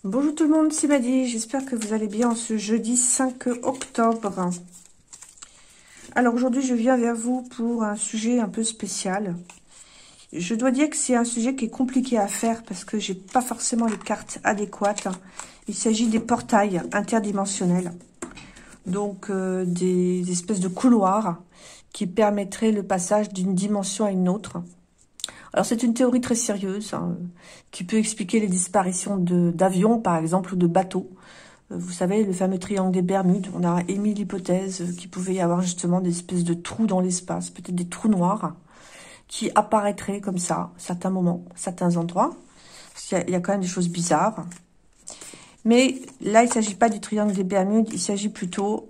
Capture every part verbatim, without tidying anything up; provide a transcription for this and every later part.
Bonjour tout le monde, c'est Madi, j'espère que vous allez bien en ce jeudi cinq octobre. Alors aujourd'hui je viens vers vous pour un sujet un peu spécial. Je dois dire que c'est un sujet qui est compliqué à faire parce que j'ai pas forcément les cartes adéquates. Il s'agit des portails interdimensionnels. Donc euh, des espèces de couloirs qui permettraient le passage d'une dimension à une autre. Alors c'est une théorie très sérieuse hein, qui peut expliquer les disparitions d'avions par exemple ou de bateaux. Vous savez, le fameux triangle des Bermudes, on a émis l'hypothèse qu'il pouvait y avoir justement des espèces de trous dans l'espace, peut-être des trous noirs qui apparaîtraient comme ça à certains moments, à certains endroits. Parce qu'il y, y a quand même des choses bizarres. Mais là, il ne s'agit pas du triangle des Bermudes, il s'agit plutôt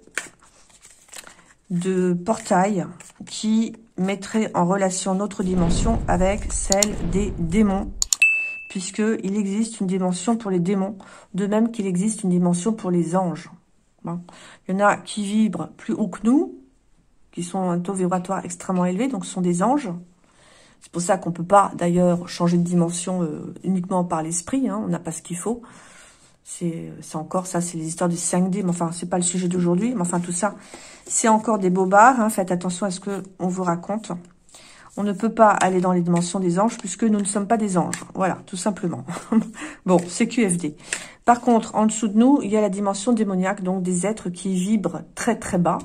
de portails qui mettrait en relation notre dimension avec celle des démons, puisqu'il existe une dimension pour les démons, de même qu'il existe une dimension pour les anges. Bon. Il y en a qui vibrent plus haut que nous, qui sont un taux vibratoire extrêmement élevé, donc ce sont des anges. C'est pour ça qu'on ne peut pas d'ailleurs changer de dimension euh, uniquement par l'esprit, hein, on n'a pas ce qu'il faut. C'est encore ça, c'est les histoires du cinq D, mais enfin, c'est pas le sujet d'aujourd'hui, mais enfin, tout ça, c'est encore des bobards, hein, faites attention à ce qu'on vous raconte. On ne peut pas aller dans les dimensions des anges, puisque nous ne sommes pas des anges, voilà, tout simplement. Bon, c'est Q F D. Par contre, en dessous de nous, il y a la dimension démoniaque, donc des êtres qui vibrent très très bas,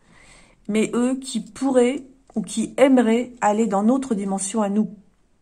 mais eux qui pourraient, ou qui aimeraient aller dans notre dimension à nous.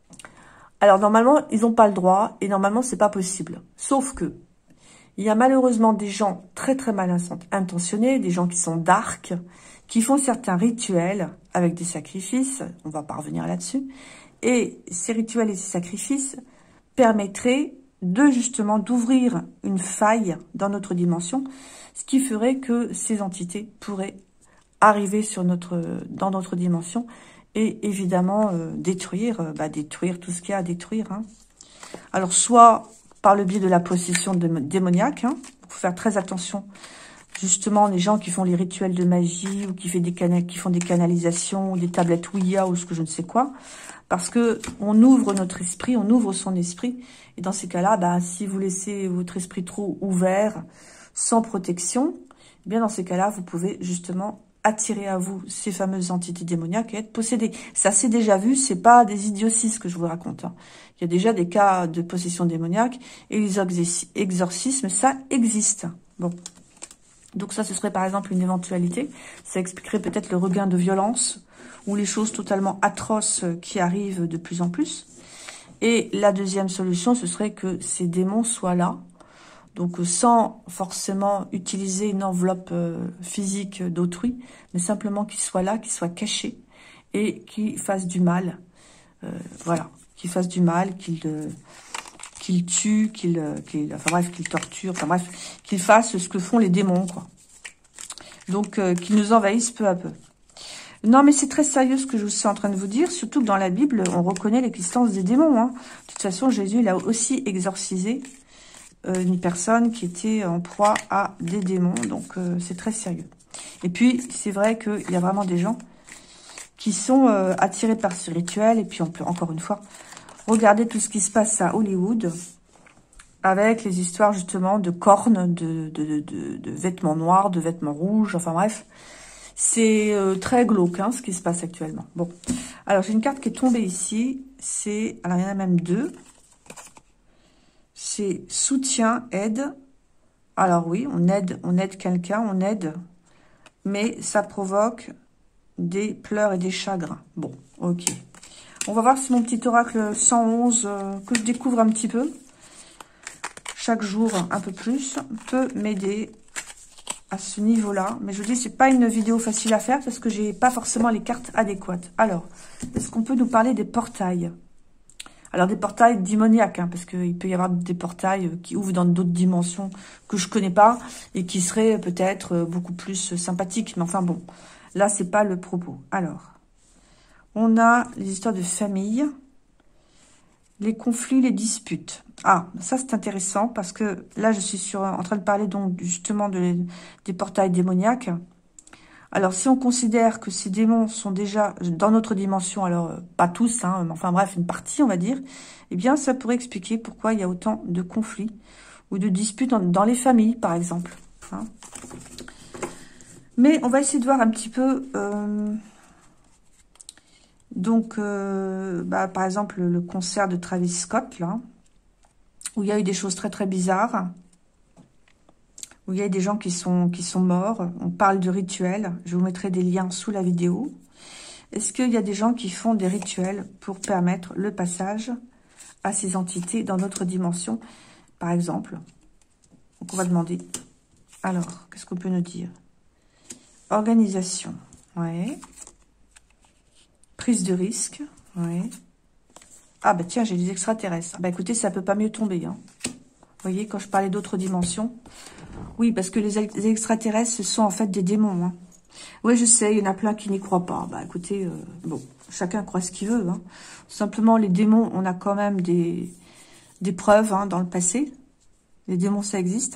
Alors, normalement, ils n'ont pas le droit, et normalement, c'est pas possible. Sauf que, il y a malheureusement des gens très très mal intentionnés, des gens qui sont dark, qui font certains rituels avec des sacrifices, on va pas revenir là-dessus, et ces rituels et ces sacrifices permettraient de justement d'ouvrir une faille dans notre dimension, ce qui ferait que ces entités pourraient arriver sur notre, dans notre dimension et évidemment euh, détruire, euh, bah, détruire tout ce qu'il y a à détruire. Hein. Alors soit par le biais de la possession de, démoniaque. Hein. Il faut faire très attention. Justement, les gens qui font les rituels de magie ou qui, fait des qui font des canalisations ou des tablettes Ouija ou ce que je ne sais quoi. Parce que on ouvre notre esprit, on ouvre son esprit. Et dans ces cas-là, bah, si vous laissez votre esprit trop ouvert, sans protection, eh bien dans ces cas-là, vous pouvez justement attirer à vous ces fameuses entités démoniaques et être possédé. Ça c'est déjà vu, c'est pas des idioties que je vous raconte. Hein. Il y a déjà des cas de possession démoniaque et les exorcismes, ça existe. Bon. Donc ça, ce serait par exemple une éventualité. Ça expliquerait peut-être le regain de violence ou les choses totalement atroces qui arrivent de plus en plus. Et la deuxième solution, ce serait que ces démons soient là. Donc, sans forcément utiliser une enveloppe euh, physique d'autrui, mais simplement qu'ils soient là, qu'ils soient cachés et qu'ils fassent du mal. Euh, voilà, qu'ils fassent du mal, qu'ils euh, qu'ils tuent, qu'ils, euh, qu'ils, enfin bref, qu'ils torturent, enfin bref, qu'ils fassent ce que font les démons, quoi. Donc, euh, qu'ils nous envahissent peu à peu. Non, mais c'est très sérieux ce que je suis en train de vous dire, surtout que dans la Bible, on reconnaît l'existence des démons. Hein. De toute façon, Jésus, il a aussi exorcisé une personne qui était en proie à des démons, donc euh, c'est très sérieux. Et puis, c'est vrai qu'il y a vraiment des gens qui sont euh, attirés par ce rituel, et puis on peut, encore une fois, regarder tout ce qui se passe à Hollywood, avec les histoires justement de cornes, de, de, de, de vêtements noirs, de vêtements rouges, enfin bref, c'est euh, très glauque hein, ce qui se passe actuellement. Bon, alors j'ai une carte qui est tombée ici, c'est, alors il y en a même deux, c'est soutien, aide. Alors oui, on aide, on aide quelqu'un, on aide, mais ça provoque des pleurs et des chagrins. Bon, ok. On va voir si mon petit oracle cent onze, euh, que je découvre un petit peu, chaque jour un peu plus, peut m'aider à ce niveau-là. Mais je vous dis, c'est pas une vidéo facile à faire parce que j'ai pas forcément les cartes adéquates. Alors, est-ce qu'on peut nous parler des portails ? Alors, des portails démoniaques, hein, parce qu'il peut y avoir des portails qui ouvrent dans d'autres dimensions que je connais pas et qui seraient peut-être beaucoup plus sympathiques. Mais enfin, bon, là, c'est pas le propos. Alors, on a les histoires de famille, les conflits, les disputes. Ah, ça, c'est intéressant parce que là, je suis sur, en train de parler donc justement de, des portails démoniaques. Alors, si on considère que ces démons sont déjà dans notre dimension, alors euh, pas tous, hein, mais enfin bref, une partie, on va dire, eh bien, ça pourrait expliquer pourquoi il y a autant de conflits ou de disputes dans, dans les familles, par exemple. Hein. Mais on va essayer de voir un petit peu... Euh, donc, euh, bah, par exemple, le concert de Travis Scott, là, où il y a eu des choses très, très bizarres, où il y a des gens qui sont, qui sont morts. On parle de rituels. Je vous mettrai des liens sous la vidéo. Est-ce qu'il y a des gens qui font des rituels pour permettre le passage à ces entités dans notre dimension, par exemple? Donc, on va demander. Alors, qu'est-ce qu'on peut nous dire? Organisation. Ouais. Prise de risque. Ouais. Ah, bah tiens, j'ai des extraterrestres. Bah écoutez, ça peut pas mieux tomber. Hein. Vous voyez, quand je parlais d'autres dimensions. Oui, parce que les, les extraterrestres, ce sont en fait des démons. Hein. Oui, je sais, il y en a plein qui n'y croient pas. Bah écoutez, euh, bon, chacun croit ce qu'il veut. Hein. Simplement, les démons, on a quand même des, des preuves hein, dans le passé. Les démons, ça existe.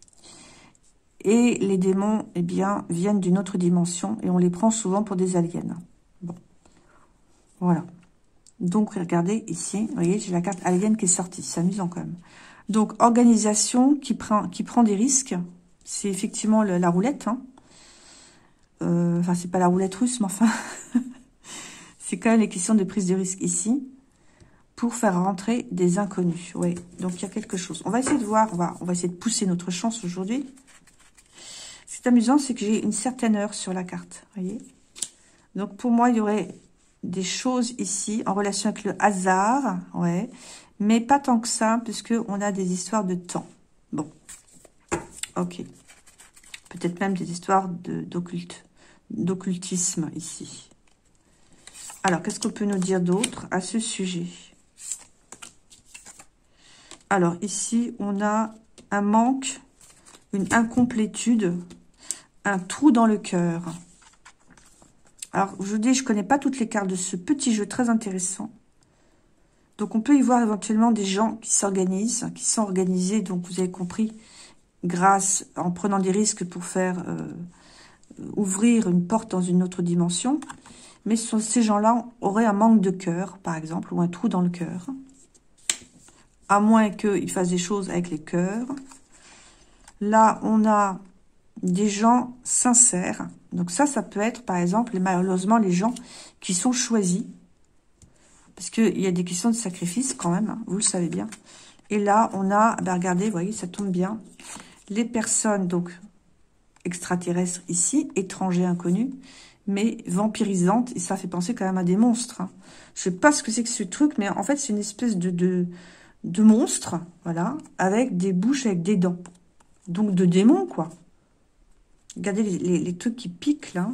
Et les démons, eh bien, viennent d'une autre dimension et on les prend souvent pour des aliens. Bon, voilà. Donc, regardez ici, vous voyez, j'ai la carte alien qui est sortie. C'est amusant quand même. Donc, organisation qui prend, qui prend des risques. C'est effectivement le, la roulette. Hein. Euh, enfin, c'est pas la roulette russe, mais enfin... c'est quand même les questions de prise de risque ici. Pour faire rentrer des inconnus. Oui, donc il y a quelque chose. On va essayer de voir, on va, on va essayer de pousser notre chance aujourd'hui. Ce qui est amusant, c'est que j'ai une certaine heure sur la carte. Vous voyez. Donc, pour moi, il y aurait... des choses ici en relation avec le hasard, ouais, mais pas tant que ça, puisque on a des histoires de temps. Bon, ok. Peut-être même des histoires d'occulte, d'occultisme ici. Alors, qu'est-ce qu'on peut nous dire d'autre à ce sujet? Alors, ici, on a un manque, une incomplétude, un trou dans le cœur. Alors, je vous dis, je ne connais pas toutes les cartes de ce petit jeu très intéressant. Donc, on peut y voir éventuellement des gens qui s'organisent, qui sont organisés, donc vous avez compris, grâce, en prenant des risques pour faire euh, ouvrir une porte dans une autre dimension. Mais ce, ces gens-là auraient un manque de cœur, par exemple, ou un trou dans le cœur. À moins qu'ils fassent des choses avec les cœurs. Là, on a des gens sincères. Donc ça, ça peut être, par exemple, malheureusement, les gens qui sont choisis. Parce qu'il y a des questions de sacrifice quand même, hein, vous le savez bien. Et là, on a, ben regardez, vous voyez, ça tombe bien. Les personnes, donc, extraterrestres ici, étrangers, inconnus, mais vampirisantes. Et ça fait penser quand même à des monstres. Hein. Je sais pas ce que c'est que ce truc, mais en fait, c'est une espèce de, de, de monstre, voilà, avec des bouches, avec des dents. Donc, de démons, quoi. Regardez les, les, les trucs qui piquent, là.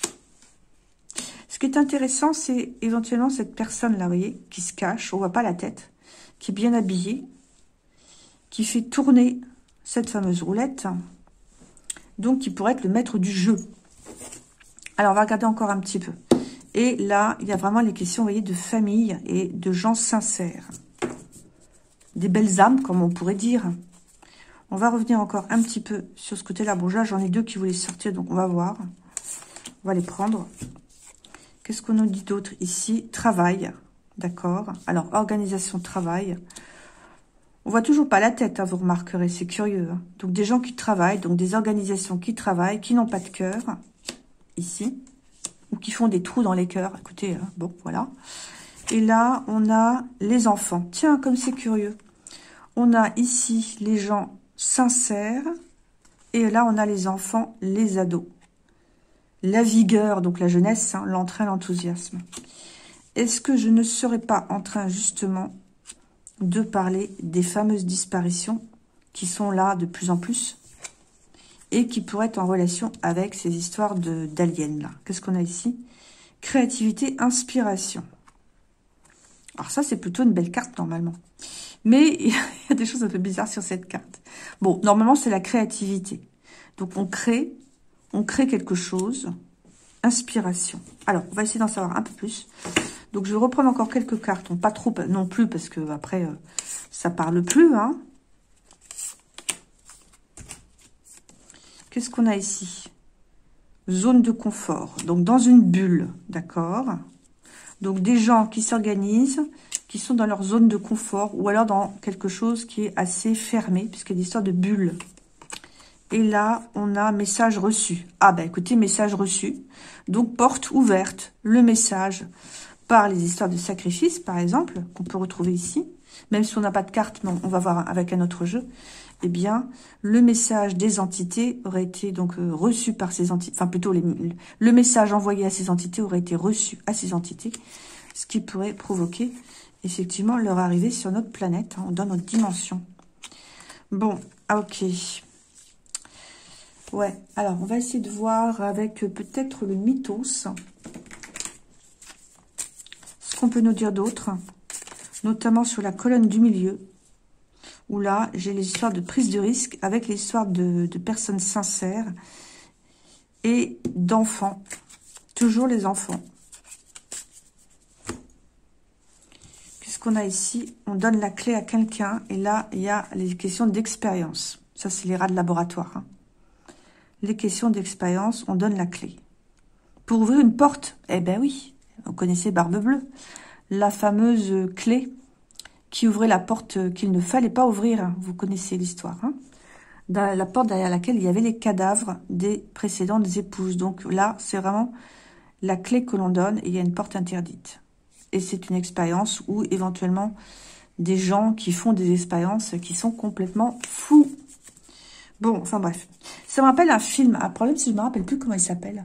Ce qui est intéressant, c'est éventuellement cette personne-là, vous voyez, qui se cache, on voit pas la tête, qui est bien habillée, qui fait tourner cette fameuse roulette, donc qui pourrait être le maître du jeu. Alors, on va regarder encore un petit peu. Et là, il y a vraiment les questions, vous voyez, de famille et de gens sincères. Des belles âmes, comme on pourrait dire. On va revenir encore un petit peu sur ce côté-là. Bon, là, j'en ai deux qui voulaient sortir, donc on va voir. On va les prendre. Qu'est-ce qu'on nous dit d'autre ici? Travail, d'accord. Alors, organisation, travail. On voit toujours pas la tête, hein, vous remarquerez, c'est curieux. Hein. Donc, des gens qui travaillent, donc des organisations qui travaillent, qui n'ont pas de cœur, ici. Ou qui font des trous dans les cœurs. Écoutez, hein, bon, voilà. Et là, on a les enfants. Tiens, comme c'est curieux. On a ici les gens sincères. Et là, on a les enfants, les ados. La vigueur, donc la jeunesse, hein, l'entrain, l'enthousiasme. Est-ce que je ne serais pas en train, justement, de parler des fameuses disparitions qui sont là de plus en plus et qui pourraient être en relation avec ces histoires d'aliens, là? Qu'est-ce qu'on a ici? Créativité, inspiration. Alors ça, c'est plutôt une belle carte, normalement. Mais il y a des choses un peu bizarres sur cette carte. Bon, normalement, c'est la créativité. Donc, on crée, on crée quelque chose. Inspiration. Alors, on va essayer d'en savoir un peu plus. Donc, je vais reprendre encore quelques cartes. Bon, pas trop non plus, parce que après, euh, ça parle plus. Hein. Qu'est-ce qu'on a ici? Zone de confort. Donc, dans une bulle. D'accord. Donc, des gens qui s'organisent, qui sont dans leur zone de confort ou alors dans quelque chose qui est assez fermé, puisqu'il y a des histoires de bulles. Et là, on a message reçu. Ah ben écoutez, message reçu. Donc, porte ouverte, le message par les histoires de sacrifice, par exemple, qu'on peut retrouver ici. Même si on n'a pas de carte, mais on va voir avec un autre jeu. Eh bien, le message des entités aurait été donc euh, reçu par ces entités. Enfin, plutôt, les, le message envoyé à ces entités aurait été reçu à ces entités. Ce qui pourrait provoquer, effectivement, leur arrivée sur notre planète, hein, dans notre dimension. Bon, ok. Ouais, alors on va essayer de voir avec peut-être le mythos ce qu'on peut nous dire d'autre, notamment sur la colonne du milieu, où là, j'ai les histoires de prise de risque avec les histoires de, de personnes sincères et d'enfants. Toujours les enfants. Qu'est-ce qu'on a ici? On donne la clé à quelqu'un et là, il y a les questions d'expérience. Ça, c'est les rats de laboratoire, hein. Les questions d'expérience, on donne la clé. Pour ouvrir une porte, eh ben oui, vous connaissez Barbe Bleue, la fameuse clé qui ouvrait la porte qu'il ne fallait pas ouvrir. Vous connaissez l'histoire, hein, dans la porte derrière laquelle il y avait les cadavres des précédentes épouses. Donc là, c'est vraiment la clé que l'on donne et il y a une porte interdite. Et c'est une expérience où éventuellement des gens qui font des expériences qui sont complètement fous. Bon, enfin bref. Ça me rappelle un film. Un problème, si je me rappelle plus comment il s'appelle.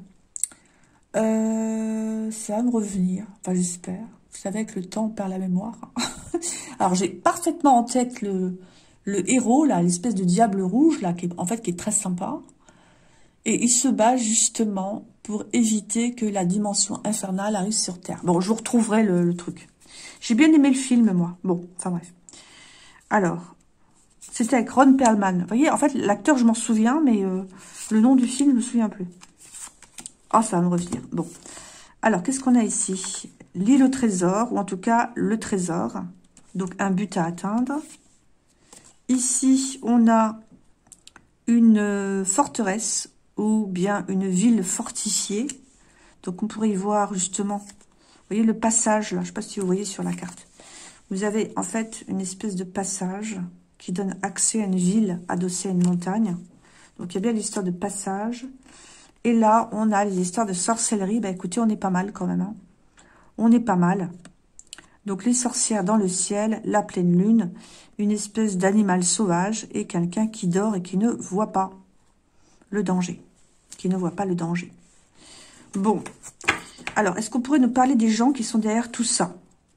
Euh, ça va me revenir. Enfin, j'espère. Vous savez, avec le temps, on perd la mémoire. Alors, j'ai parfaitement en tête le, le héros, là, l'espèce de diable rouge, là, qui est, en fait, qui est très sympa. Et il se bat justement pour éviter que la dimension infernale arrive sur Terre. Bon, je vous retrouverai le, le truc. J'ai bien aimé le film, moi. Bon, enfin bref. Alors... C'était avec Ron Perlman. Vous voyez, en fait, l'acteur, je m'en souviens, mais euh, le nom du film, je ne me souviens plus. Ah, oh, ça va me revenir. Bon. Alors, qu'est-ce qu'on a ici? L'île au trésor, ou en tout cas, le trésor. Donc, un but à atteindre. Ici, on a une forteresse, ou bien une ville fortifiée. Donc, on pourrait y voir, justement, vous voyez le passage, là. Je ne sais pas si vous voyez sur la carte. Vous avez, en fait, une espèce de passage qui donne accès à une ville adossée à une montagne. Donc, il y a bien l'histoire de passage. Et là, on a les histoires de sorcellerie. Ben, écoutez, on est pas mal quand même, hein. On est pas mal. Donc, les sorcières dans le ciel, la pleine lune, une espèce d'animal sauvage et quelqu'un qui dort et qui ne voit pas le danger. Qui ne voit pas le danger. Bon. Alors, est-ce qu'on pourrait nous parler des gens qui sont derrière tout ça?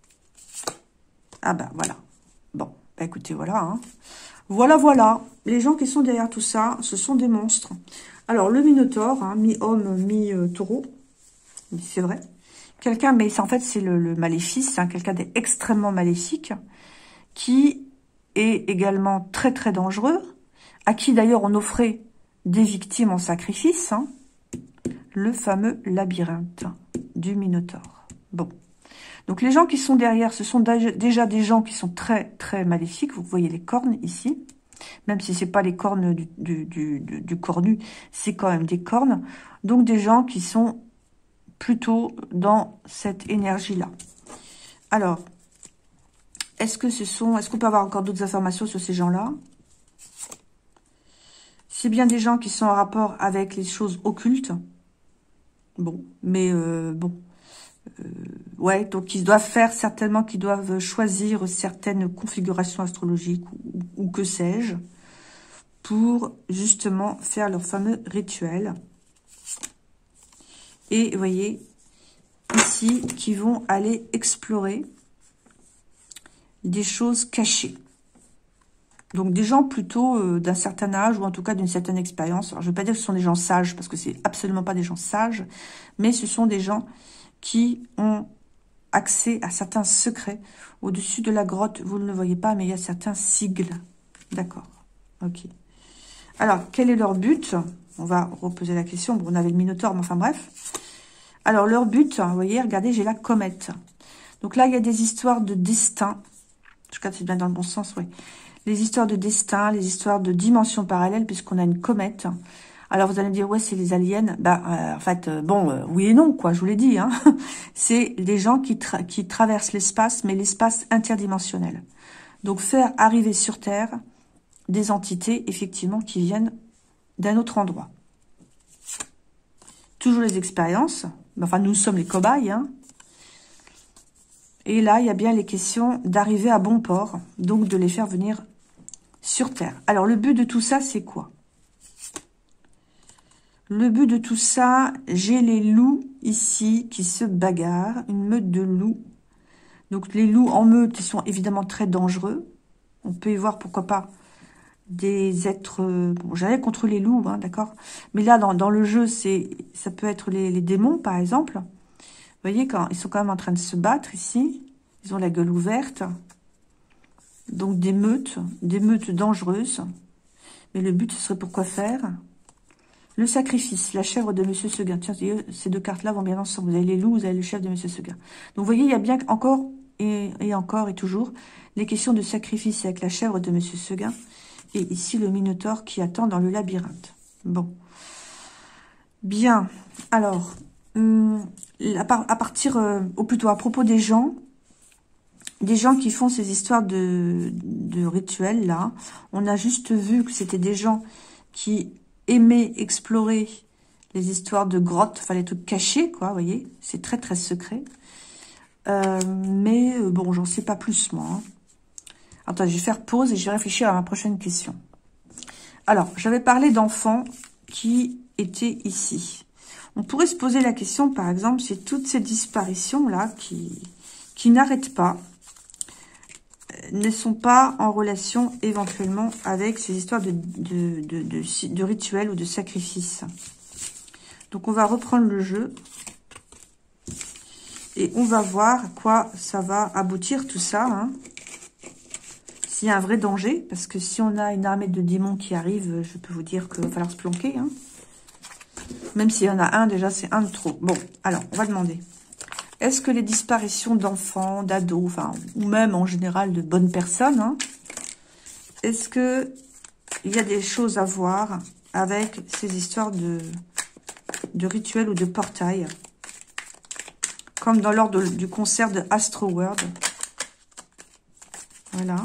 Ah ben, voilà. Bon. Écoutez, voilà, hein. Voilà, voilà. Les gens qui sont derrière tout ça, ce sont des monstres. Alors, le Minotaure, hein, mi-homme, mi-taureau. C'est vrai. Quelqu'un, mais en fait, c'est le, le maléfice, hein, quelqu'un d'extrêmement maléfique, qui est également très, très dangereux, à qui, d'ailleurs, on offrait des victimes en sacrifice, hein, le fameux labyrinthe du Minotaure. Bon. Donc, les gens qui sont derrière, ce sont déjà des gens qui sont très, très maléfiques. Vous voyez les cornes ici. Même si ce n'est pas les cornes du, du, du, du, du cornu, c'est quand même des cornes. Donc, des gens qui sont plutôt dans cette énergie-là. Alors, est-ce que ce sont... Est-ce qu'on peut avoir encore d'autres informations sur ces gens-là? C'est bien des gens qui sont en rapport avec les choses occultes. Bon, mais euh, bon... Euh, ouais, donc ils doivent faire certainement qu'ils doivent choisir certaines configurations astrologiques ou, ou que sais-je pour justement faire leur fameux rituel. Et vous voyez ici qui vont aller explorer des choses cachées. Donc des gens plutôt euh, d'un certain âge ou en tout cas d'une certaine expérience. Alors je ne veux pas dire que ce sont des gens sages parce que c'est absolument pas des gens sages, mais ce sont des gens qui ont accès à certains secrets. Au-dessus de la grotte, vous ne le voyez pas, mais il y a certains sigles. D'accord. Ok. Alors, quel est leur but? On va reposer la question. Bon, on avait le Minotaure, mais enfin bref. Alors, leur but, vous voyez, regardez, j'ai la comète. Donc là, il y a des histoires de destin. Je crois que c'est bien dans le bon sens, oui. Les histoires de destin, les histoires de dimensions parallèles, puisqu'on a une comète. Alors, vous allez me dire, ouais, c'est les aliens. Bah, euh, en fait, euh, bon, euh, oui et non, quoi, je vous l'ai dit. Hein. C'est des gens qui, tra qui traversent l'espace, mais l'espace interdimensionnel. Donc, faire arriver sur Terre des entités, effectivement, qui viennent d'un autre endroit. Toujours les expériences. Enfin, nous sommes les cobayes. Hein. Et là, il y a bien les questions d'arriver à bon port. Donc, de les faire venir sur Terre. Alors, le but de tout ça, c'est quoi? Le but de tout ça, j'ai les loups ici qui se bagarrent. Une meute de loups. Donc, les loups en meute, ils sont évidemment très dangereux. On peut y voir, pourquoi pas, des êtres... Bon, j'allais contre les loups, hein, d'accord. Mais là, dans, dans le jeu, c'est, ça peut être les, les démons, par exemple. Vous voyez, quand ils sont quand même en train de se battre ici. Ils ont la gueule ouverte. Donc, des meutes, des meutes dangereuses. Mais le but, ce serait pour quoi faire? Le sacrifice, la chèvre de Monsieur Seguin. Tiens, ces deux cartes-là vont bien ensemble. Vous avez les loups, vous avez le chef de Monsieur Seguin. Donc, vous voyez, il y a bien encore, et, et encore, et toujours, les questions de sacrifice avec la chèvre de Monsieur Seguin. Et ici, le Minotaure qui attend dans le labyrinthe. Bon. Bien. Alors, hum, à, par, à partir, euh, ou plutôt à propos des gens, des gens qui font ces histoires de, de rituels, là, on a juste vu que c'était des gens qui aimaient explorer les histoires de grottes, enfin les trucs cachés, quoi, vous voyez. C'est très, très secret. Euh, mais, euh, bon, j'en sais pas plus, moi, hein. Attends, je vais faire pause et je vais réfléchir à ma prochaine question. Alors, j'avais parlé d'enfants qui étaient ici. On pourrait se poser la question, par exemple, si toutes ces disparitions-là, qui, qui n'arrêtent pas, ne sont pas en relation éventuellement avec ces histoires de, de, de, de, de rituels ou de sacrifices. Donc, on va reprendre le jeu. Et on va voir à quoi ça va aboutir, tout ça, hein. S'il y a un vrai danger, parce que si on a une armée de démons qui arrive, je peux vous dire qu'il va falloir se planquer. Hein. Même s'il y en a un, déjà, c'est un de trop. Bon, alors, on va demander. Est-ce que les disparitions d'enfants, d'ados, enfin, ou même en général de bonnes personnes, hein, est-ce que il y a des choses à voir avec ces histoires de, de rituels ou de portails, comme dans l'ordre du concert de Astro World. Voilà.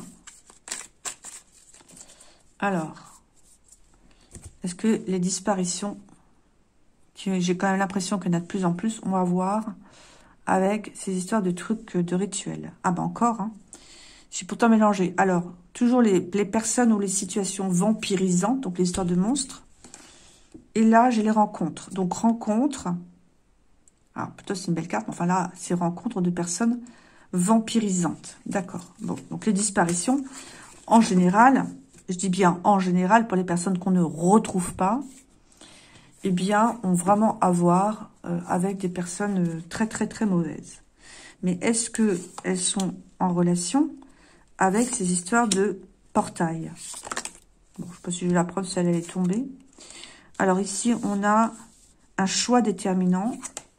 Alors, est-ce que les disparitions, j'ai quand même l'impression qu'il y en a de plus en plus, on va voir avec ces histoires de trucs de rituels. Ah ben encore, hein. J'ai pourtant mélangé. Alors, toujours les, les personnes ou les situations vampirisantes, donc les histoires de monstres. Et là, j'ai les rencontres. Donc, rencontres. Alors, plutôt c'est une belle carte, mais enfin là, c'est rencontres de personnes vampirisantes. D'accord. Bon, donc les disparitions, en général... Je dis bien en général, pour les personnes qu'on ne retrouve pas, eh bien, ont vraiment à voir euh, avec des personnes euh, très, très, très mauvaises. Mais est-ce qu'elles sont en relation avec ces histoires de portail? Bon, je ne sais pas si je vais la preuve, si elle allait tomber. Alors ici, on a un choix déterminant.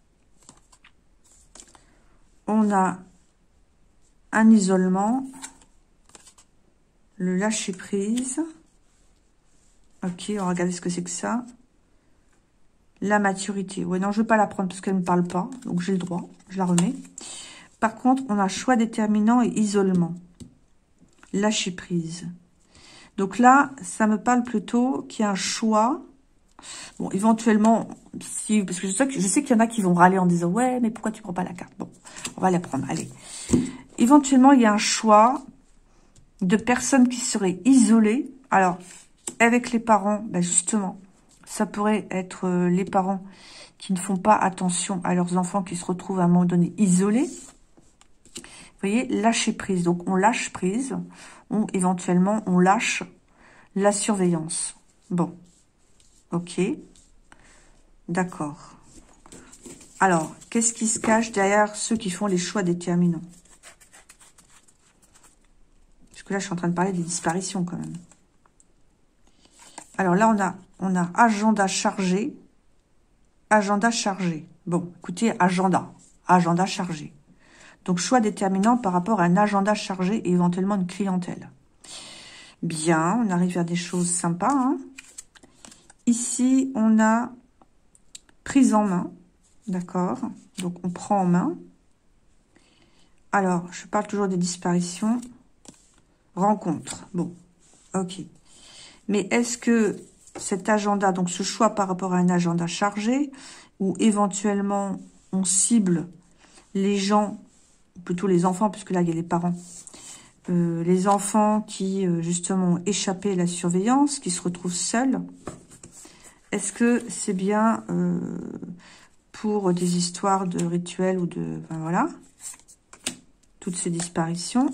On a un isolement. Le lâcher prise. Ok, on va regarder ce que c'est que ça. La maturité. Ouais, non, je ne veux pas la prendre parce qu'elle ne me parle pas. Donc, j'ai le droit. Je la remets. Par contre, on a choix déterminant et isolement. Lâcher prise. Donc là, ça me parle plutôt qu'il y a un choix. Bon, éventuellement, si, parce que je sais, que, je sais qu'il y en a qui vont râler en disant « Ouais, mais pourquoi tu ne prends pas la carte ?» Bon, on va la prendre. Allez. Éventuellement, il y a un choix de personnes qui seraient isolées. Alors, avec les parents, ben justement, ça pourrait être euh, les parents qui ne font pas attention à leurs enfants qui se retrouvent à un moment donné isolés. Vous voyez, lâcher prise. Donc, on lâche prise. On, éventuellement, on lâche la surveillance. Bon. Ok. D'accord. Alors, qu'est-ce qui se cache derrière ceux qui font les choix déterminants? Parce que là, je suis en train de parler des disparitions quand même. Alors là, on a, on a agenda chargé. Agenda chargé. Bon, écoutez, agenda. Agenda chargé. Donc, choix déterminant par rapport à un agenda chargé et éventuellement une clientèle. Bien, on arrive vers des choses sympas. Hein. Ici, on a prise en main. D'accord? Donc, on prend en main. Alors, je parle toujours des disparitions. Rencontre. Bon, ok. Mais est-ce que cet agenda, donc ce choix par rapport à un agenda chargé, ou éventuellement on cible les gens, ou plutôt les enfants, puisque là il y a les parents, euh, les enfants qui euh, justement ont échappé à la surveillance, qui se retrouvent seuls, est-ce que c'est bien euh, pour des histoires de rituels ou de... Ben voilà, toutes ces disparitions.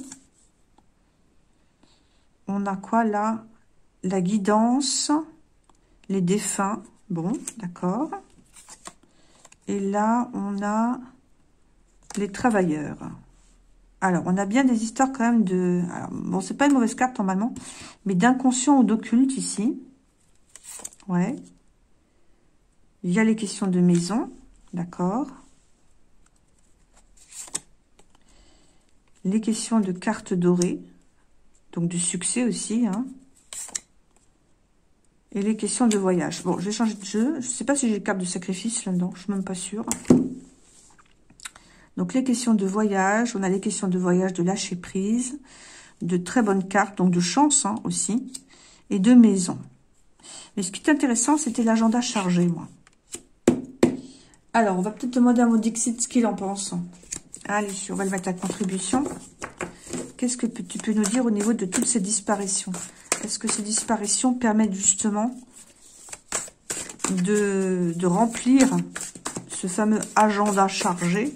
On a quoi là? La guidance, les défunts, bon, d'accord. Et là, on a les travailleurs. Alors, on a bien des histoires quand même de... Alors, bon, c'est pas une mauvaise carte normalement, mais d'inconscient ou d'occulte ici. Ouais. Il y a les questions de maison, d'accord. Les questions de cartes dorées, donc du succès aussi, hein. Et les questions de voyage. Bon, je vais changer de jeu. Je ne sais pas si j'ai les cartes de sacrifice là-dedans. Je ne suis même pas sûre. Donc, les questions de voyage. On a les questions de voyage, de lâcher prise. De très bonnes cartes, donc de chance hein, aussi. Et de maison. Mais ce qui est intéressant, c'était l'agenda chargé, moi. Alors, on va peut-être demander à mon Dixit ce qu'il en pense. Allez, on va le mettre à contribution. Qu'est-ce que tu peux nous dire au niveau de toutes ces disparitions? Est-ce que ces disparitions permettent justement de, de remplir ce fameux agenda chargé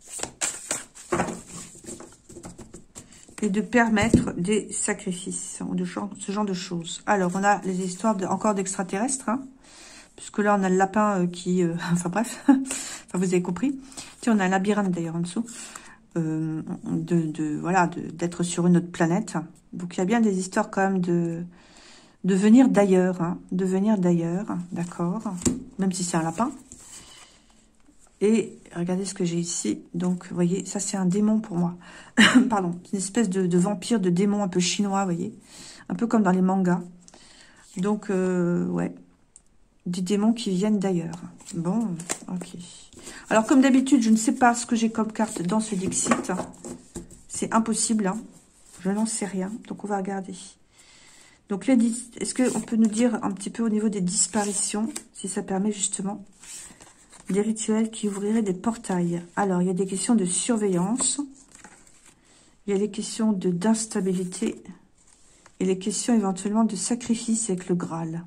et de permettre des sacrifices, de genre, ce genre de choses? Alors, on a les histoires de, encore d'extraterrestres, hein, puisque là, on a le lapin euh, qui... Euh, enfin bref, enfin, vous avez compris. Tiens, on a un labyrinthe d'ailleurs en dessous. Euh, de, de voilà d'être sur une autre planète. Donc il y a bien des histoires quand même de de venir d'ailleurs, hein, de venir d'ailleurs, d'accord, même si c'est un lapin. Et regardez ce que j'ai ici. Donc vous voyez, ça c'est un démon pour moi. Pardon, c'est une espèce de, de vampire, de démon un peu chinois, vous voyez, un peu comme dans les mangas. Donc euh, ouais, des démons qui viennent d'ailleurs. Bon, ok. Alors, comme d'habitude, je ne sais pas ce que j'ai comme carte dans ce Dixit. C'est impossible. Hein. Je n'en sais rien. Donc, on va regarder. Donc, est-ce qu'on peut nous dire un petit peu au niveau des disparitions, si ça permet justement des rituels qui ouvriraient des portails? Alors, il y a des questions de surveillance. Il y a les questions de d'instabilité. Et les questions éventuellement de sacrifice avec le Graal.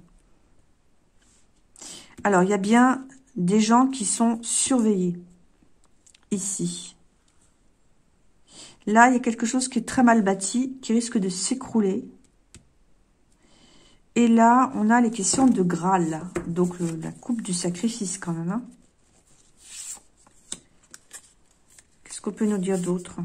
Alors, il y a bien... des gens qui sont surveillés. Ici. Là, il y a quelque chose qui est très mal bâti, qui risque de s'écrouler. Et là, on a les questions de Graal. Donc, le, la coupe du sacrifice, quand même. Hein. Qu'est-ce qu'on peut nous dire d'autre?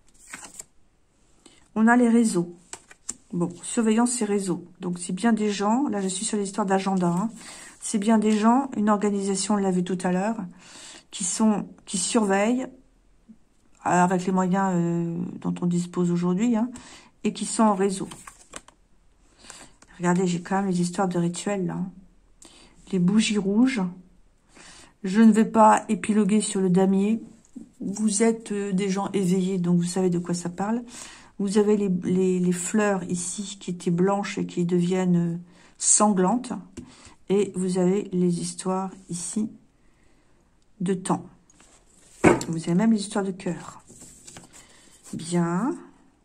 On a les réseaux. Bon, surveillance et réseaux. Donc, c'est bien des gens. Là, je suis sur l'histoire d'agenda. Hein. C'est bien des gens, une organisation, on l'a vu tout à l'heure, qui sont, qui surveillent avec les moyens euh, dont on dispose aujourd'hui, hein, et qui sont en réseau. Regardez, j'ai quand même les histoires de rituels, là. Les bougies rouges. Je ne vais pas épiloguer sur le damier. Vous êtes euh, des gens éveillés, donc vous savez de quoi ça parle. Vous avez les, les, les fleurs ici qui étaient blanches et qui deviennent euh, sanglantes. Et vous avez les histoires ici de temps. Vous avez même les histoires de cœur. Bien.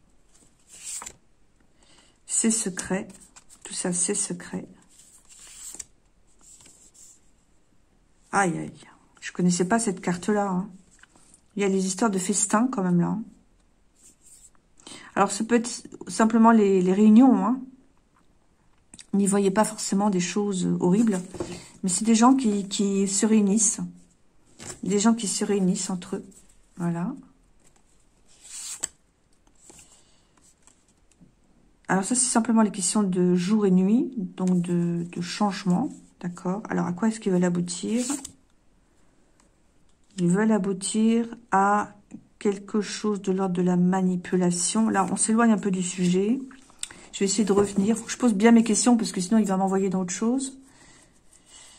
C'est secret. Tout ça, c'est secret. Aïe, aïe. Je connaissais pas cette carte-là. Hein. Il y a les histoires de festin quand même là. Alors, ça peut être simplement les, les réunions, hein. N'y voyez pas forcément des choses horribles, mais c'est des gens qui, qui se réunissent. Des gens qui se réunissent entre eux. Voilà. Alors ça, c'est simplement les questions de jour et nuit, donc de, de changement. D'accord. Alors, à quoi est-ce qu'ils veulent aboutir? Ils veulent aboutir à quelque chose de l'ordre de la manipulation. Là, on s'éloigne un peu du sujet. Je vais essayer de revenir. Il faut que je pose bien mes questions parce que sinon, il va m'envoyer dans autre chose.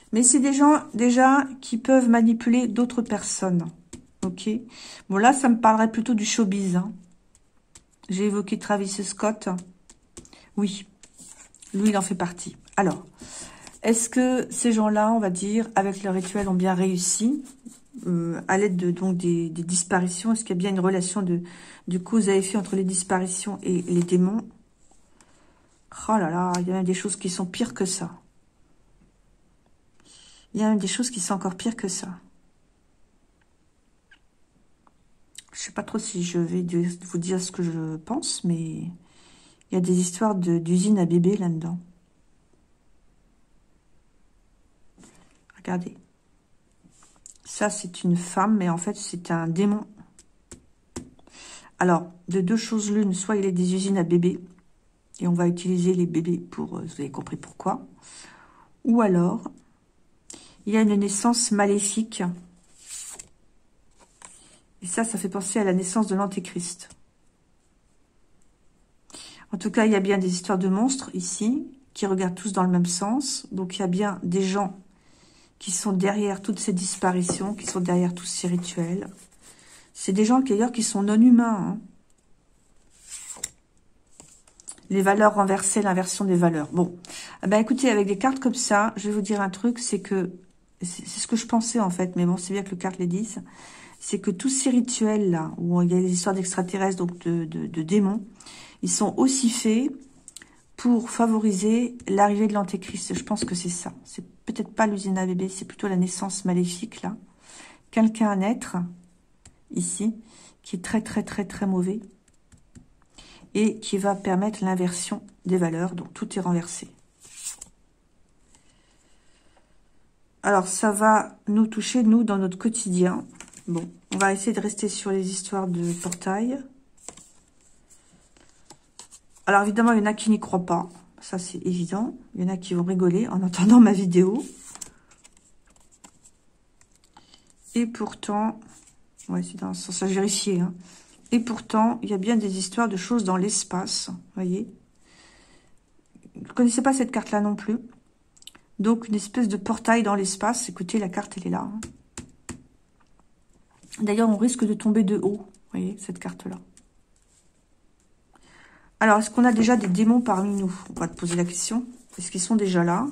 Mais c'est des gens, déjà, qui peuvent manipuler d'autres personnes. Ok. Bon, là, ça me parlerait plutôt du showbiz. Hein. J'ai évoqué Travis Scott. Oui. Lui, il en fait partie. Alors, est-ce que ces gens-là, on va dire, avec le rituel, ont bien réussi euh, à l'aide de donc des, des disparitions? Est-ce qu'il y a bien une relation de, de cause à effet entre les disparitions et les démons? Oh là là, il y a même des choses qui sont pires que ça. Il y a même des choses qui sont encore pires que ça. Je sais pas trop si je vais vous dire ce que je pense, mais il y a des histoires d'usines à bébés là-dedans. Regardez. Ça, c'est une femme, mais en fait, c'est un démon. Alors, de deux choses l'une, soit il y a des usines à bébés, et on va utiliser les bébés pour... Vous avez compris pourquoi. Ou alors, il y a une naissance maléfique. Et ça, ça fait penser à la naissance de l'Antéchrist. En tout cas, il y a bien des histoires de monstres ici, qui regardent tous dans le même sens. Donc, il y a bien des gens qui sont derrière toutes ces disparitions, qui sont derrière tous ces rituels. C'est des gens, d'ailleurs, qui sont non humains. Hein. Les valeurs renversées, l'inversion des valeurs. Bon, eh ben, écoutez, avec des cartes comme ça, je vais vous dire un truc, c'est que, c'est ce que je pensais en fait, mais bon, c'est bien que les cartes les disent, c'est que tous ces rituels-là, où il y a des histoires d'extraterrestres, donc de, de, de démons, ils sont aussi faits pour favoriser l'arrivée de l'Antéchrist. Je pense que c'est ça. C'est peut-être pas l'usine à bébé, c'est plutôt la naissance maléfique, là. Quelqu'un à naître, ici, qui est très, très, très, très mauvais, et qui va permettre l'inversion des valeurs. Donc, tout est renversé. Alors, ça va nous toucher, nous, dans notre quotidien. Bon, on va essayer de rester sur les histoires de portail. Alors, évidemment, il y en a qui n'y croient pas. Ça, c'est évident. Il y en a qui vont rigoler en entendant ma vidéo. Et pourtant... Ouais, c'est dans ce sens à vérifier, hein. Et pourtant, il y a bien des histoires de choses dans l'espace, vous voyez. Vous ne connaissez pas cette carte-là non plus. Donc, une espèce de portail dans l'espace. Écoutez, la carte, elle est là. Hein. D'ailleurs, on risque de tomber de haut, vous voyez, cette carte-là. Alors, est-ce qu'on a déjà des démons parmi nous? On va te poser la question. Est-ce qu'ils sont déjà là?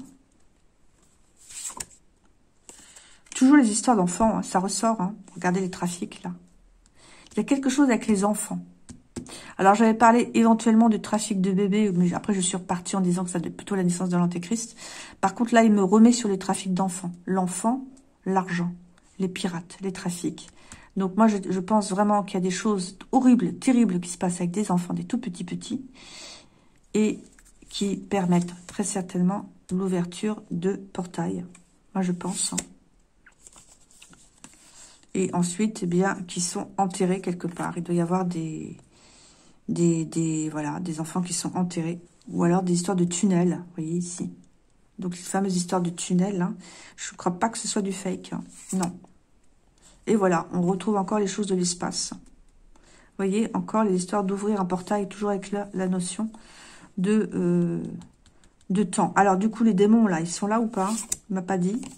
Toujours les histoires d'enfants, hein, ça ressort. Hein. Regardez les trafics, là. Il y a quelque chose avec les enfants. Alors, j'avais parlé éventuellement du trafic de bébés, mais après, je suis repartie en disant que ça doit être plutôt la naissance de l'Antéchrist. Par contre, là, il me remet sur les trafics d'enfants. L'enfant, l'argent, les pirates, les trafics. Donc, moi, je, je pense vraiment qu'il y a des choses horribles, terribles qui se passent avec des enfants, des tout petits petits, et qui permettent très certainement l'ouverture de portails. Moi, je pense. Et ensuite, eh bien, qui sont enterrés quelque part. Il doit y avoir des, des, des, voilà, des enfants qui sont enterrés. Ou alors des histoires de tunnels, vous voyez ici. Donc, les fameuses histoires de tunnels, hein, je ne crois pas que ce soit du fake. Hein. Non. Et voilà, on retrouve encore les choses de l'espace. Vous voyez, encore les histoires d'ouvrir un portail, toujours avec la, la notion de, euh, de temps. Alors, du coup, les démons, là, ils sont là ou pas? Il m'a pas dit.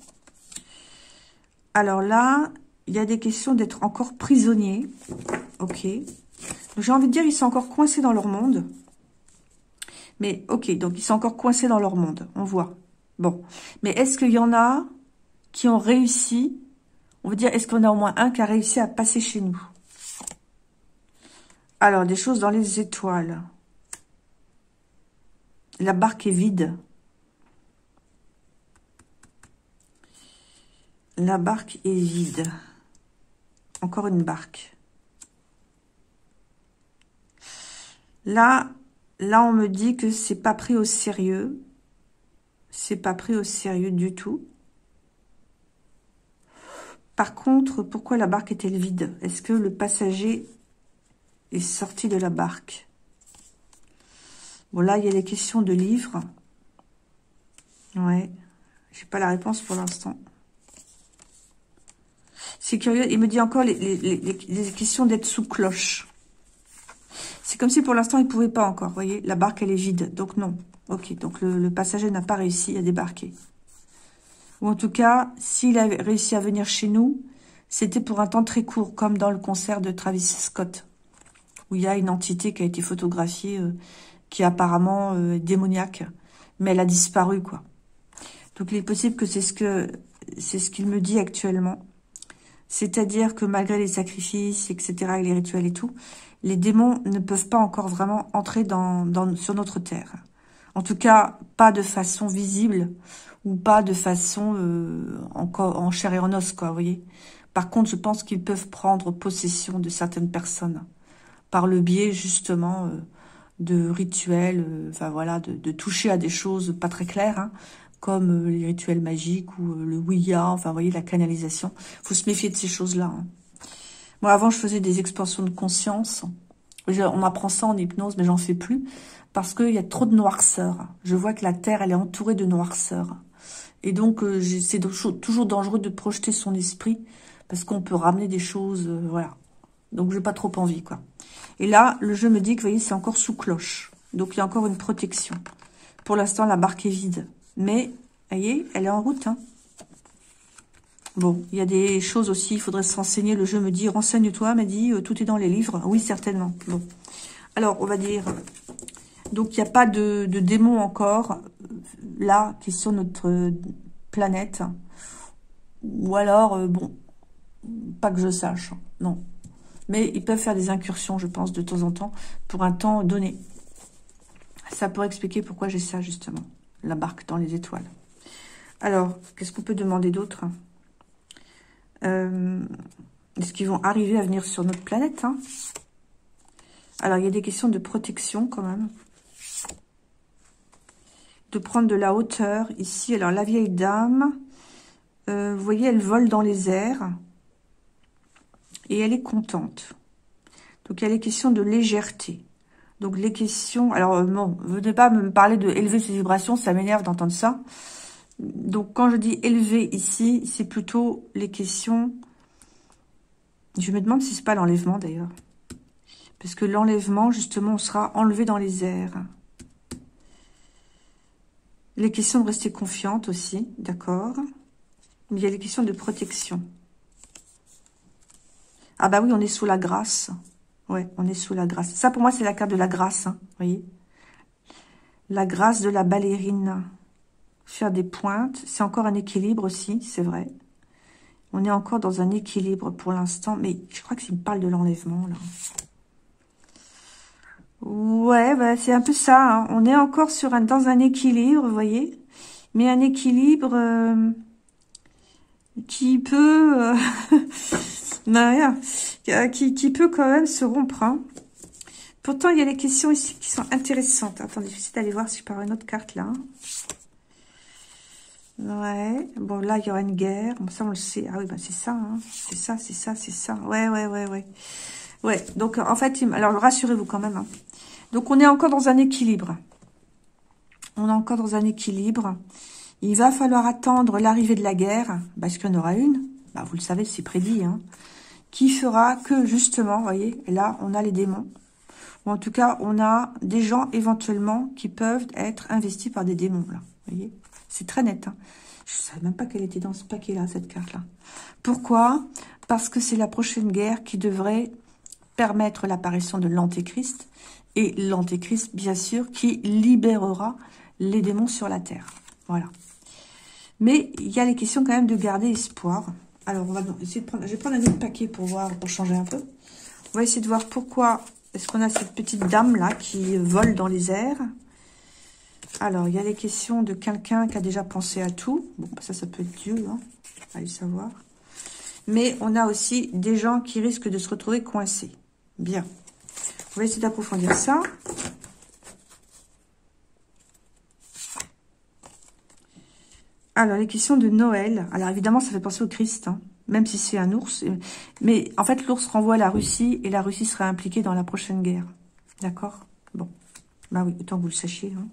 Alors là... il y a des questions d'être encore prisonniers. Ok. J'ai envie de dire, ils sont encore coincés dans leur monde. Mais, ok, donc ils sont encore coincés dans leur monde. On voit. Bon. Mais est-ce qu'il y en a qui ont réussi? On veut dire, est-ce qu'on a au moins un qui a réussi à passer chez nous? Alors, des choses dans les étoiles. La barque est vide. La barque est vide. Encore une barque. Là, là, on me dit que c'est pas pris au sérieux. C'est pas pris au sérieux du tout. Par contre, pourquoi la barque est-elle vide? Est-ce que le passager est sorti de la barque? Bon, là, il y a des questions de livres. Ouais. J'ai pas la réponse pour l'instant. C'est curieux. Il me dit encore les, les, les, les questions d'être sous cloche. C'est comme si pour l'instant, il ne pouvait pas encore. Vous voyez, la barque, elle est vide. Donc non. Ok, donc le, le passager n'a pas réussi à débarquer. Ou en tout cas, s'il a réussi à venir chez nous, c'était pour un temps très court, comme dans le concert de Travis Scott, où il y a une entité qui a été photographiée, euh, qui est apparemment euh, démoniaque, mais elle a disparu, quoi. Donc il est possible que c'est ce que c'est ce qu'il me dit actuellement. C'est-à-dire que malgré les sacrifices, et cetera, et les rituels et tout, les démons ne peuvent pas encore vraiment entrer dans, dans, sur notre terre. En tout cas, pas de façon visible ou pas de façon euh, en, en chair et en os, quoi, vous voyez. Par contre, je pense qu'ils peuvent prendre possession de certaines personnes par le biais, justement, euh, de rituels, euh, enfin voilà, de, de toucher à des choses pas très claires, hein, comme euh, les rituels magiques ou euh, le Ouija, enfin, vous voyez, la canalisation. Faut se méfier de ces choses-là. Hein. Moi, avant, je faisais des expansions de conscience. Je, on apprend ça en hypnose, mais j'en fais plus parce qu'il y a trop de noirceur. Je vois que la Terre, elle est entourée de noirceur. Et donc, euh, c'est toujours dangereux de projeter son esprit parce qu'on peut ramener des choses, euh, voilà. Donc, j'ai pas trop envie, quoi. Et là, le jeu me dit que, vous voyez, c'est encore sous cloche. Donc, il y a encore une protection. Pour l'instant, la barque est vide. Mais, vous voyez, elle est en route, hein. Bon, il y a des choses aussi, il faudrait se renseigner. Le jeu me dit, renseigne-toi, m'a dit, euh, tout est dans les livres. Oui, certainement. Bon. Alors, on va dire... Donc, il n'y a pas de, de démons encore, là, qui sont sur notre planète. Ou alors, euh, bon, pas que je sache, non. Mais ils peuvent faire des incursions, je pense, de temps en temps, pour un temps donné. Ça pourrait expliquer pourquoi j'ai ça, justement. La barque dans les étoiles. Alors, qu'est-ce qu'on peut demander d'autre? euh, Est-ce qu'ils vont arriver à venir sur notre planète, hein? Alors, il y a des questions de protection, quand même. De prendre de la hauteur, ici. Alors, la vieille dame, euh, vous voyez, elle vole dans les airs. Et elle est contente. Donc, il y a les questions de légèreté. Donc, les questions... Alors, bon, venez pas me parler de élever ses vibrations, ça m'énerve d'entendre ça. Donc, quand je dis élever ici, c'est plutôt les questions... Je me demande si c'est pas l'enlèvement, d'ailleurs. Parce que l'enlèvement, justement, on sera enlevé dans les airs. Les questions de rester confiante aussi, d'accord. Mais il y a les questions de protection. Ah bah oui, on est sous la grâce. Ouais, on est sous la grâce. Ça, pour moi, c'est la carte de la grâce, hein, vous voyez. La grâce de la ballerine. Faire des pointes. C'est encore un équilibre aussi, c'est vrai. On est encore dans un équilibre pour l'instant. Mais je crois qu'il me parle de l'enlèvement, là. Ouais, bah, c'est un peu ça. Hein. On est encore sur un, dans un équilibre, vous voyez. Mais un équilibre euh, qui peut... Euh, non, rien. Qui, qui peut quand même se rompre. Hein. Pourtant, il y a les questions ici qui sont intéressantes. Attendez, j'essaie d'aller voir si je pars une autre carte, là. Ouais. Bon, là, il y aura une guerre. Bon, ça, on le sait. Ah oui, bah, c'est ça. Hein. C'est ça, c'est ça, c'est ça. Ouais, ouais, ouais, ouais. Ouais, donc, en fait, alors, rassurez-vous quand même. Hein. Donc, on est encore dans un équilibre. On est encore dans un équilibre. Il va falloir attendre l'arrivée de la guerre, parce qu'il y en aura une. Bah, vous le savez, c'est prédit. Hein, qui fera que, justement, vous voyez, là, on a les démons. Ou en tout cas, on a des gens, éventuellement, qui peuvent être investis par des démons, là. Vous voyez, c'est très net. Hein. Je ne savais même pas qu'elle était dans ce paquet-là, cette carte-là. Pourquoi? Parce que c'est la prochaine guerre qui devrait permettre l'apparition de l'Antéchrist. Et l'Antéchrist, bien sûr, qui libérera les démons sur la terre. Voilà. Mais il y a les questions quand même de garder espoir. Alors, on va essayer de prendre... Je vais prendre un autre paquet pour voir, pour changer un peu. On va essayer de voir pourquoi est-ce qu'on a cette petite dame-là qui vole dans les airs. Alors, il y a les questions de quelqu'un qui a déjà pensé à tout. Bon, ça, ça peut être Dieu, hein. Allez savoir. Mais on a aussi des gens qui risquent de se retrouver coincés. Bien. On va essayer d'approfondir ça. Alors, les questions de Noël. Alors, évidemment, ça fait penser au Christ, hein, même si c'est un ours. Mais, en fait, l'ours renvoie à la Russie, et la Russie sera impliquée dans la prochaine guerre. D'accord? Bon. Bah oui, autant que vous le sachiez. Hein.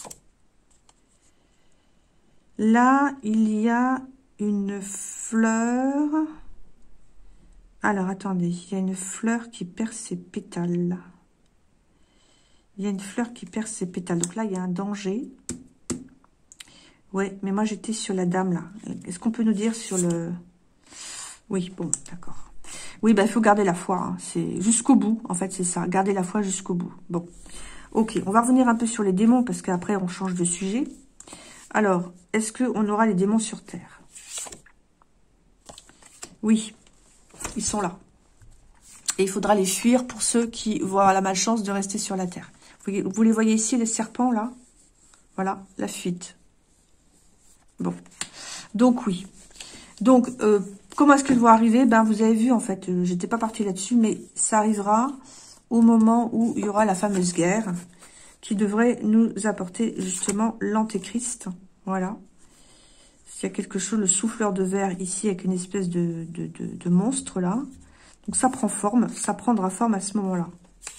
Là, il y a une fleur. Alors, attendez. Il y a une fleur qui perd ses pétales. Il y a une fleur qui perd ses pétales. Donc là, il y a un danger. Ouais, mais moi, j'étais sur la dame, là. Est-ce qu'on peut nous dire sur le... Oui, bon, d'accord. Oui, bah, il faut garder la foi. Hein. C'est jusqu'au bout, en fait, c'est ça. Garder la foi jusqu'au bout. Bon. Ok, on va revenir un peu sur les démons, parce qu'après, on change de sujet. Alors, est-ce qu'on aura les démons sur Terre? Oui, ils sont là. Et il faudra les fuir pour ceux qui vont avoir la malchance de rester sur la Terre. Vous, vous les voyez ici, les serpents, là? Voilà, la fuite. Bon. Donc, oui. Donc, euh, comment est-ce qu'ils vont arriver? Ben, vous avez vu, en fait, euh, j'étais pas partie là-dessus, mais ça arrivera au moment où il y aura la fameuse guerre qui devrait nous apporter, justement, l'antéchrist. Voilà. S'il y a quelque chose, le souffleur de verre ici, avec une espèce de, de, de, de monstre, là. Donc, ça prend forme. Ça prendra forme à ce moment-là.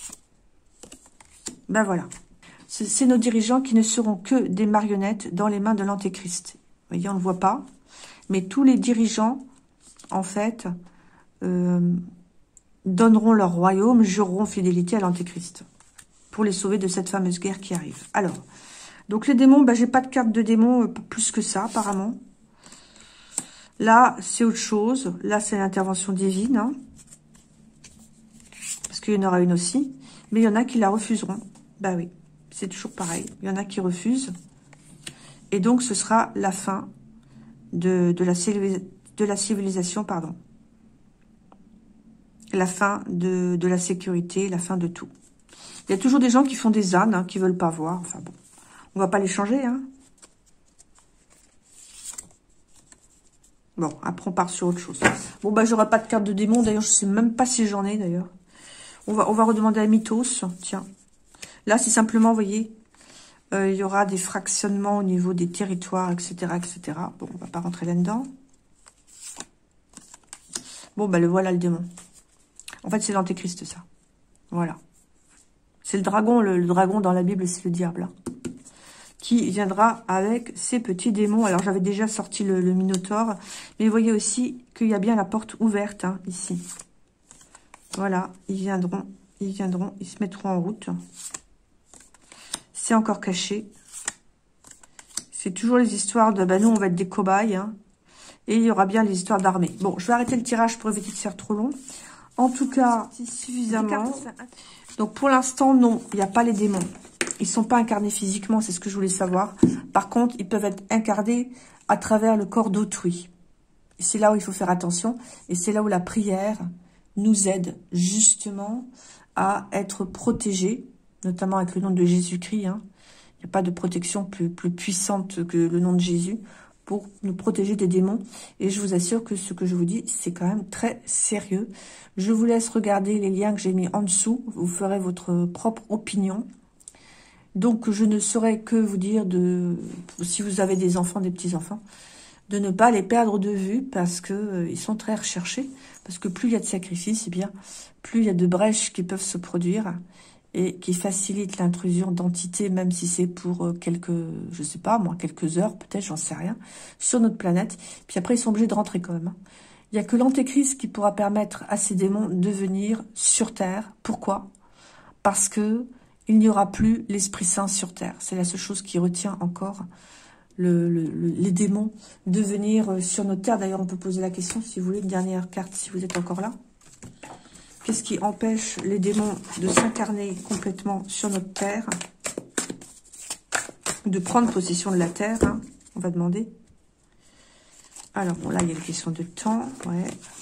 Ben, voilà. C'est nos dirigeants qui ne seront que des marionnettes dans les mains de l'antéchrist. Vous voyez, on ne le voit pas. Mais tous les dirigeants, en fait, euh, donneront leur royaume, jureront fidélité à l'antéchrist. Pour les sauver de cette fameuse guerre qui arrive. Alors, donc les démons, ben, j'ai pas de carte de démons euh, plus que ça, apparemment. Là, c'est autre chose. Là, c'est l'intervention divine. Hein, parce qu'il y en aura une aussi. Mais il y en a qui la refuseront. Bah oui, c'est toujours pareil. Il y en a qui refusent. Et donc, ce sera la fin de, de, la, de la civilisation, pardon. La fin de, de la sécurité, la fin de tout. Il y a toujours des gens qui font des ânes, hein, qui veulent pas voir. Enfin bon, on va pas les changer, hein. Bon, après on part sur autre chose. Bon, bah j'aurai pas de carte de démon. D'ailleurs, je sais même pas si j'en ai, d'ailleurs. On va, on va redemander à Mythos. Tiens. Là, c'est simplement, vous voyez, euh, il y aura des fractionnements au niveau des territoires, et cetera, et cetera. Bon, on va pas rentrer là-dedans. Bon, bah le voilà, le démon. En fait, c'est l'antéchrist, ça. Voilà. C'est le dragon. Le, le dragon, dans la Bible, c'est le diable. Hein, qui viendra avec ses petits démons. Alors, j'avais déjà sorti le, le Minotaure. Mais vous voyez aussi qu'il y a bien la porte ouverte, hein, ici. Voilà. Ils viendront. Ils viendront. Ils se mettront en route. C'est encore caché. C'est toujours les histoires de... Ben, nous, on va être des cobayes. Hein, et il y aura bien les histoires d'armée. Bon, je vais arrêter le tirage pour éviter de faire trop long. En tout cas, suffisamment. Donc, pour l'instant, non. Il n'y a pas les démons. Ils ne sont pas incarnés physiquement, c'est ce que je voulais savoir. Par contre, ils peuvent être incarnés à travers le corps d'autrui. Et c'est là où il faut faire attention. Et c'est là où la prière nous aide justement à être protégés, notamment avec le nom de Jésus-Christ. Hein. Il n'y a pas de protection plus, plus puissante que le nom de Jésus pour nous protéger des démons. Et je vous assure que ce que je vous dis, c'est quand même très sérieux. Je vous laisse regarder les liens que j'ai mis en dessous. Vous ferez votre propre opinion. Donc, je ne saurais que vous dire, de, si vous avez des enfants, des petits-enfants, de ne pas les perdre de vue parce que euh, ils sont très recherchés. Parce que plus il y a de sacrifices, eh bien, plus il y a de brèches qui peuvent se produire et qui facilitent l'intrusion d'entités, même si c'est pour euh, quelques, je sais pas, moi, quelques heures, peut-être, j'en sais rien, sur notre planète. Puis après, ils sont obligés de rentrer quand même. Hein. Il n'y a que l'antéchrist qui pourra permettre à ces démons de venir sur Terre. Pourquoi? Parce que il n'y aura plus l'Esprit Saint sur Terre. C'est la seule chose qui retient encore le, le, le, les démons de venir sur notre Terre. D'ailleurs, on peut poser la question, si vous voulez, une dernière carte, si vous êtes encore là. Qu'est-ce qui empêche les démons de s'incarner complètement sur notre Terre, de prendre possession de la Terre, hein, on va demander. Alors, bon, là, il y a une question de temps, ouais.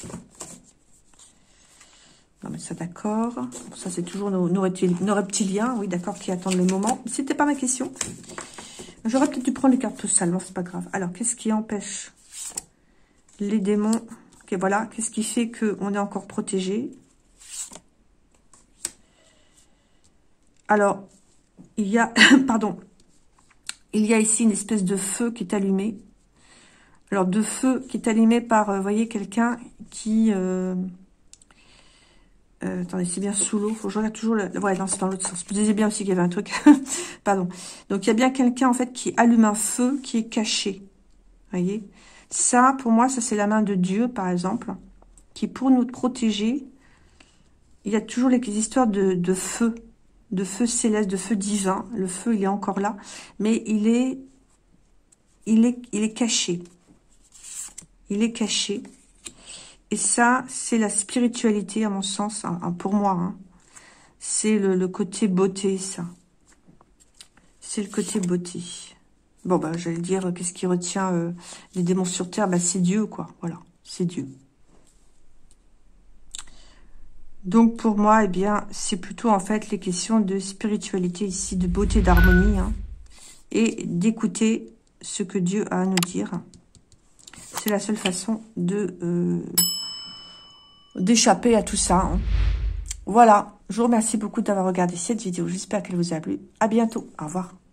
Non, mais ça, d'accord. Ça, c'est toujours nos, nos, reptiliens, nos reptiliens, oui, d'accord, qui attendent le moment. C'était pas ma question. J'aurais peut-être dû prendre les cartes postales, non, c'est pas grave. Alors, qu'est-ce qui empêche les démons? Ok, voilà. Qu'est-ce qui fait qu'on est encore protégé? Alors, il y a, pardon, il y a ici une espèce de feu qui est allumé. Alors, de feu qui est allumé par, vous voyez, quelqu'un qui... Euh, Euh, attendez, c'est bien sous l'eau. Faut que je regarde toujours le... Ouais, non, c'est dans l'autre sens. Je me disais bien aussi qu'il y avait un truc. Pardon. Donc, il y a bien quelqu'un, en fait, qui allume un feu qui est caché. Vous voyez? Ça, pour moi, ça, c'est la main de Dieu, par exemple, qui, pour nous protéger, il y a toujours les histoires de, de feu, de feu céleste, de feu divin. Le feu, il est encore là. Mais il est... il est, il est caché. Il est caché. Et ça, c'est la spiritualité, à mon sens, hein, pour moi. Hein. C'est le, le côté beauté, ça. C'est le côté beauté. Bon, bah, j'allais dire, qu'est-ce qui retient euh, les démons sur Terre? Bah, c'est Dieu, quoi. Voilà, c'est Dieu. Donc, pour moi, eh bien, c'est plutôt, en fait, les questions de spiritualité ici, de beauté, d'harmonie, hein, et d'écouter ce que Dieu a à nous dire. C'est la seule façon de euh, d'échapper à tout ça. Hein. Voilà, je vous remercie beaucoup d'avoir regardé cette vidéo. J'espère qu'elle vous a plu. À bientôt. Au revoir.